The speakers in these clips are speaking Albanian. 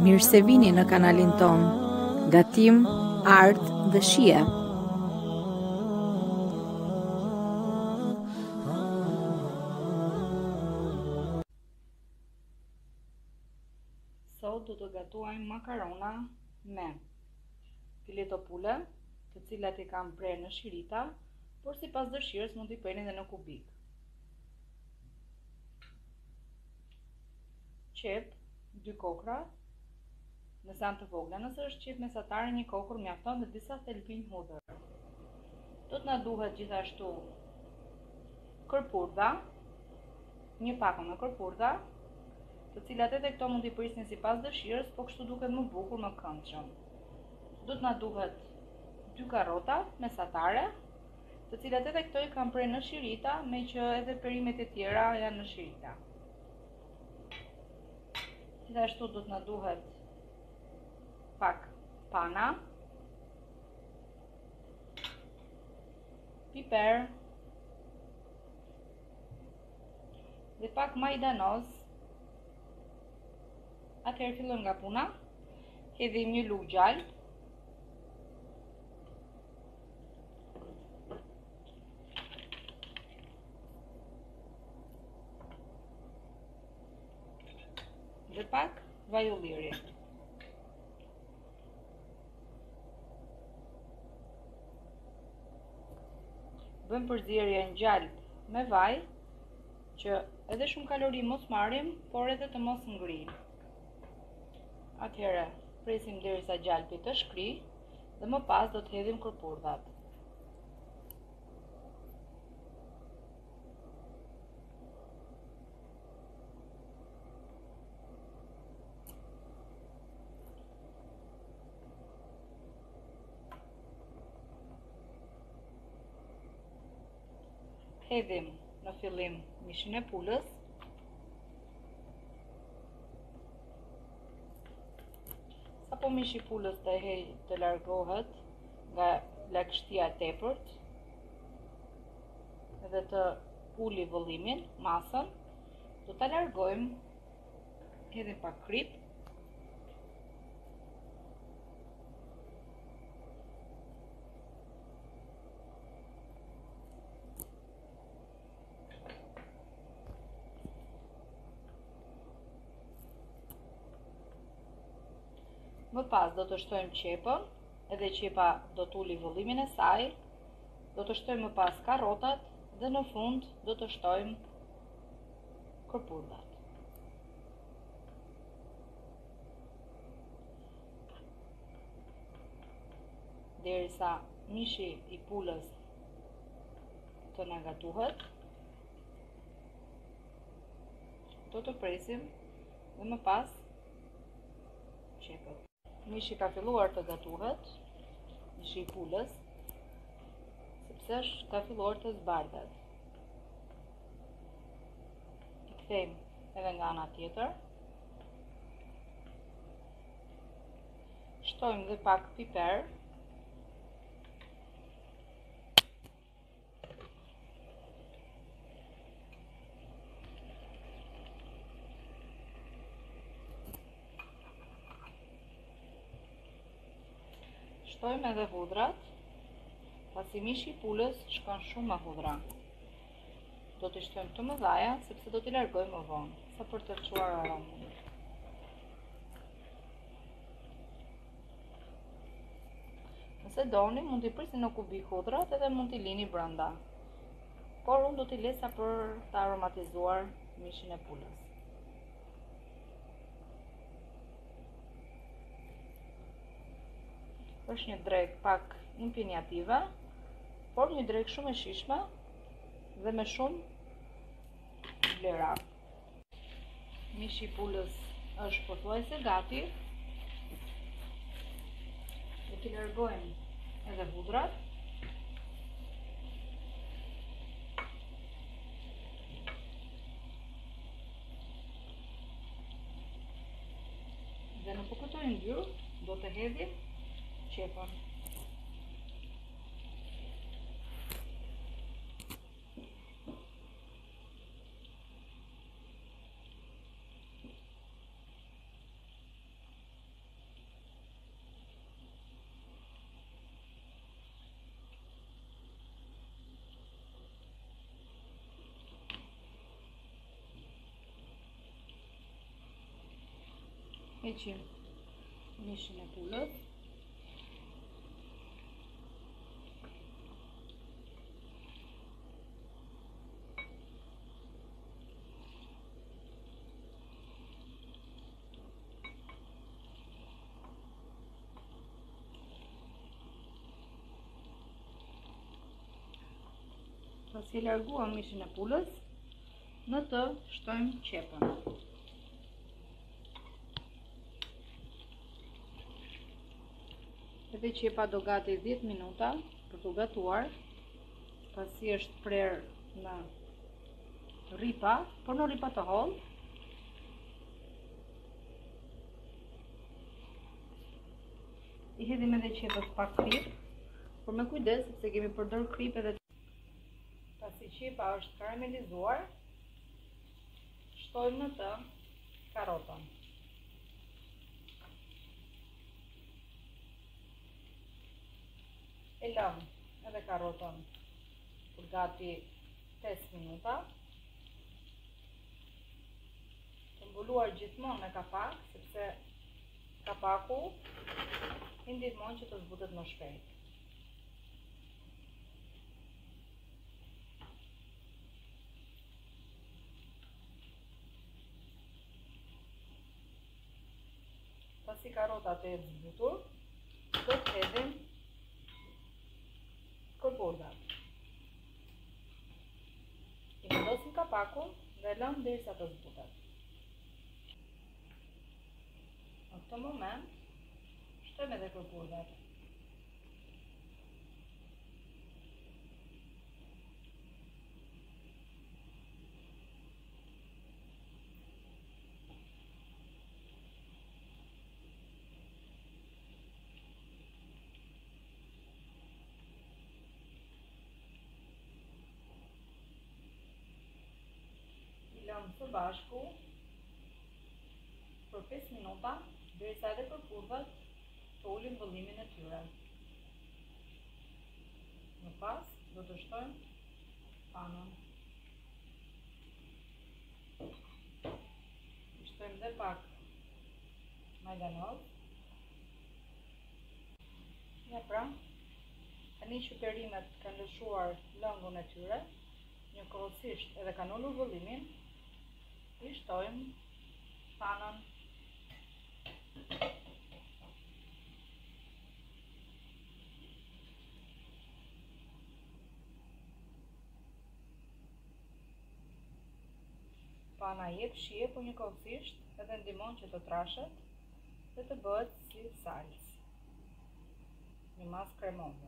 Mirë se vini në kanalin ton. Gatim, art dhe shije. Sot do të gatuajmë makarona me fileto pule, të cilat i kam prerë në shirita, por sipas dëshirës mund t'i prerni edhe në kubik. Qep, 2 kokra, nëse janë të vogla, nëse është qep mesatare, 1 kokër mjafton dhe disa thelbinj hudhër. Do të na duhet gjithashtu kërpurdha, 1 pakë me kërpurdha, të cilat edhe këto mund t'i prisni sipas dëshirës, po kështu duket më bukur, më këndshëm. Do të na duhet 2 karrota mesatare, të cilat edhe këto i kam prerë në shirita, me që edhe perimet e tjera janë në shirita. Gjithashtu do të na duhet pak pana, piper dhe pak majdanoz. Atëherë fillojmë nga puna. Hedhim 1 lugë gjalp, dhe pak vaj ulliri. Bëjmë përzierje në gjalp me vaj, që edhe shumë kalori mos marrim, por edhe të mos ngrijmë. Atëherë presim derisa gjalpi të shkrijë dhe më pas do të hedhim kërpurdhat. Hedhim në fillim mishin e pulës. Apo mishi i pulës të largohet nga lagështia e tepërt dhe të uli vëllimin, masën, do ta largojmë, hedhim pak krip, më pas do të shtojmë qepën, edhe qepa do të uli vëllimin e saj, do të shtojmë më pas karrotat dhe në fund do të shtojmë kërpurdhat. Derisa mishi i pulës të na gatuhet, do të presim dhe më pas qepën. Mishi ka filluar të gatuhet, mishi i pulës, sepse ka filluar të zbardhet. I kthejmë edhe nga ana tjetër. Shtojmë dhe pak piper. Shtojmë edhe hudhrat, pasi mishi i pulës shkon shumë me hudhra. Do t'i shtojmë të mëdhaja, sepse do t'i largojmë më vonë, sa për të çuar aromën. Nëse doni, mund t'i prisni në kubik hudhrat edhe mund t'i lini brenda. Por unë do t'i lesa për të aromatizuar mishin e pulës. Është një drekë pak impinjative, por një drekë shumë e shishme dhe me shumë vlera. Mishi i pulës është pothuajse gati. Do t'i largojmë edhe hudhrat. Dhe në po këto ngjyrë do të hedhim qepën. Heqim mishin e pulës. Pasi e larguam mishin e pulës, në të shtojmë qepën. Edhe qepa do gati 10 minuta për të gatuar, pasi është prerë në ripa, por në ripa të hollë. I hedhim edhe qepës pak krip, por me kujdes sepse kemi përdor krip edhe. Pasi qepa është karamelizuar, shtojmë në të karotën. E lëm edhe karotën për gati 5 minuta. Të mbuluar gjithmonë me kapak, sepse kapaku i ndihmon që të zbutet më shpejt. Pasi karotat e zbutur, do të hedhim korbordat. I vendosim kapakun dhe lëm derisa të zbutet. Në këtë moment, shtojmë edhe korbordat. Lëm së bashku për 5 minuta, derisa edhe korbordat të ulin vëllimin e tyre. Më pas, do të shtojmë panën. I shtojmë dhe pak majdanozë. Ja pra, tani që perimet kanë lëshuar lëngun e tyre, njëkohësisht edhe kanë ulur vëllimin, i shtojmë panën. Pana jep shije, por njëkohësisht edhe ndihmon që të trashet dhe të bëhet si salcë. Një masë kremoze.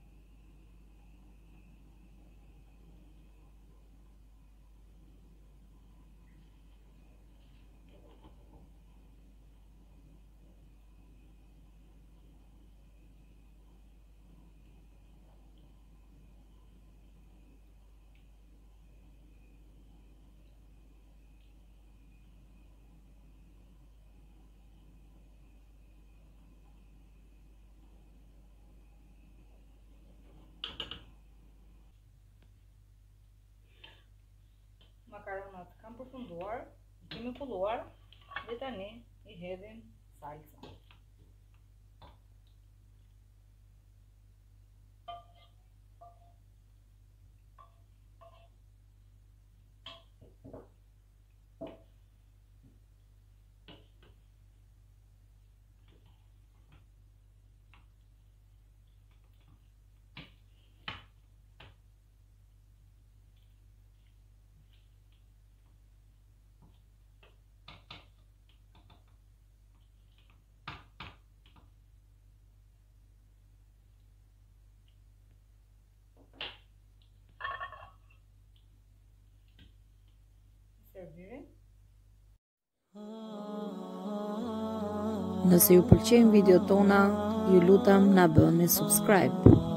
Makaronat kanë përfunduar, i kemi pulluar dhe tani i hedhim salca. Servirin. Nëse ju pëlqejnë videot tona, ju lutem na bëni subscribe.